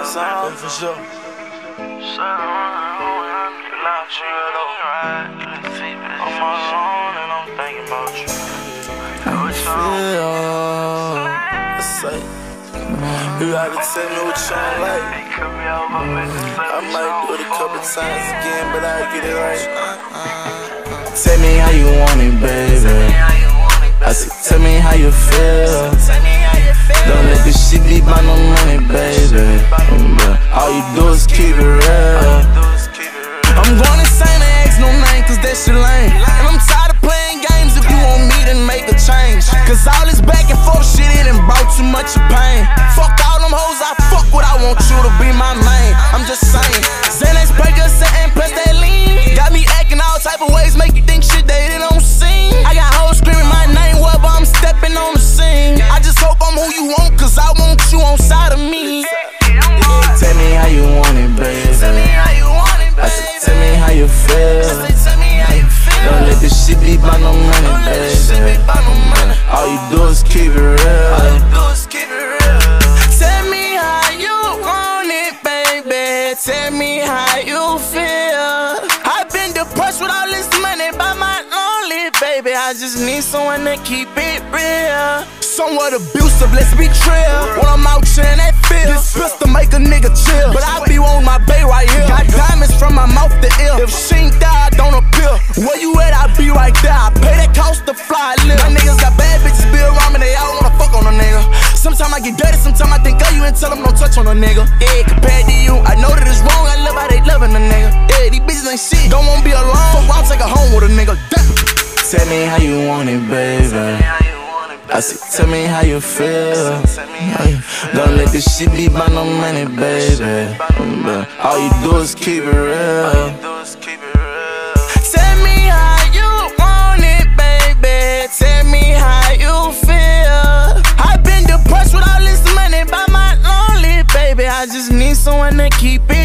song for sure. I'm all alone and I'm thinking about you. You gotta tell me what you don't like. I might do it a couple times again, but I'll get it right. Tell me how you want it, baby. I said, tell me how you feel. Don't let this shit be by no money, baby. All you do is keep it real. I'm going insane and ask no name, cause that shit lame. And I'm tired of playing games. If you want me, then make a change. Cause all this back and forth shit, it done brought too much of pain. Fuck all them hoes, I fuck what I want you to be my main. I'm just saying, Xanax, Percocet, and plus that lean got me acting all type of ways, make you think shit that it don't seem. I got hoes screaming my name wherever I'm stepping on the scene. I just hope I'm who you want, cause I want you on side of me. Tell me how you want it, baby. I said, tell me how you feel. Don't let this shit be by no money, baby. All you do is keep it real. Tell me how you want it, baby. Tell me how you feel. I've been depressed with all this money by my lonely, baby. I just need someone to keep it real. Somewhat abusive, let's be real. When I'm out here in that field, this pistol make a nigga chill. But I be on my bay right here. Got diamonds from my mouth to ear. If she ain't die, I don't appeal. Where you at, I be right there. I pay that cost to fly, live. My niggas got bad bitches be around me, they all wanna fuck on a nigga. Sometimes I get dirty, sometimes I think of you and tell them don't touch on a nigga. Yeah, compared to you, I know that it's wrong, I love how they loving a nigga. Yeah, these bitches ain't shit, don't wanna be alone. Fuck around, take her home with a nigga. Damn. Tell me how you want it, baby. I said, tell me how you feel. Don't let this shit be by no money, baby. All you do is keep it real. Tell me how you want it, baby. Tell me how you feel. I've been depressed with all this money by my lonely, baby. I just need someone to keep it